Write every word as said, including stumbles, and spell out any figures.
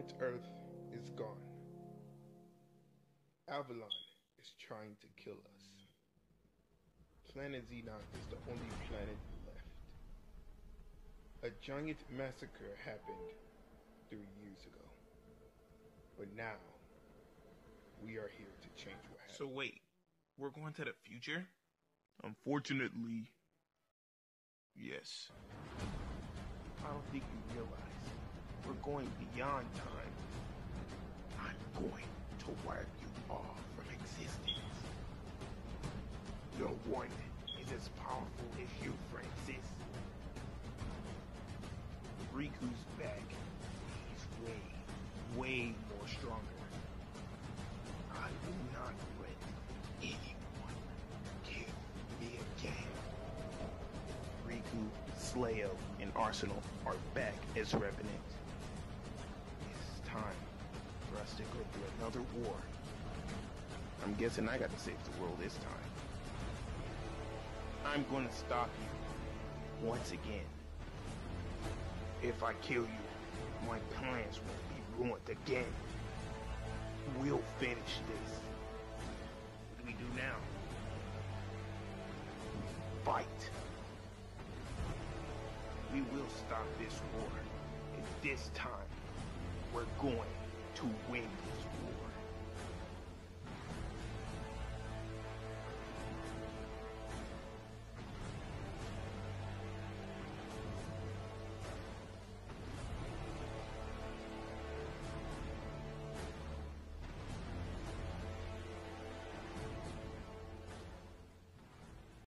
planet Earth is gone. Avalon is trying to kill us. Planet Xenon is the only planet left. A giant massacre happened three years ago. But now, we are here to change what happened. So wait, we're going to the future? Unfortunately, yes. I don't think you realize we're going beyond time. I'm going to wipe you off from existence. No one is as powerful as you, Francis. Riku's back. He's way, way more stronger. I will not let anyone kill me again. Riku, Slayo, and Arsenal are back as Revenant. It's time for us to go through another war. I'm guessing I gotta save the world this time. I'm gonna stop you once again. If I kill you, my plans won't be ruined again. We'll finish this. What do we do now? Fight. We will stop this war. And this time, we're going to win this